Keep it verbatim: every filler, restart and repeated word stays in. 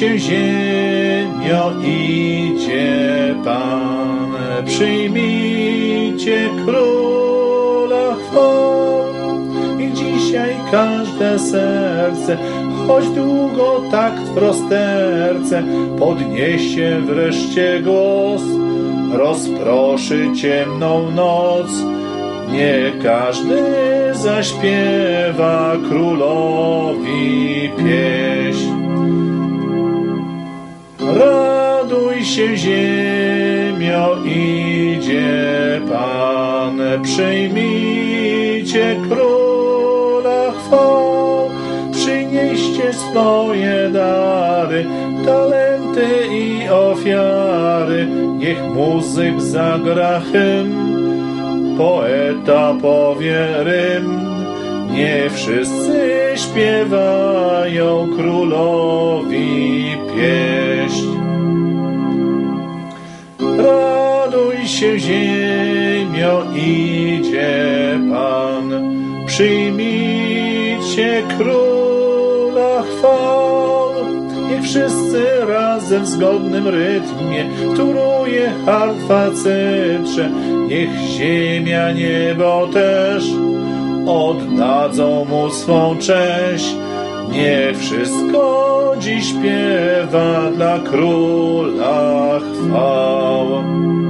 się ziemio, idzie Pan, przyjmijcie Króla chwał. I dzisiaj każde serce, choć długo takt w rozterce, podniesie wreszcie głos, rozproszy ciemną noc. Nie każdy zaśpiewa Królowi pieśń. Raduj się ziemio, idzie Pan, przyjmijcie Króla chwał. Przynieście swoje dary, talenty i ofiary, niech muzyk zagra hymn, poeta powie rym. Nie wszyscy śpiewają Królowi pieśń. Raduj się ziemio, idzie Pan, przyjmijcie Króla chwał. Niech wszyscy razem w zgodnym rytmie wtóruje harfa cytrze. Niech ziemia, niebo też oddadzą mu swą cześć. Niech wszystko dziś śpiewa dla Króla chwał.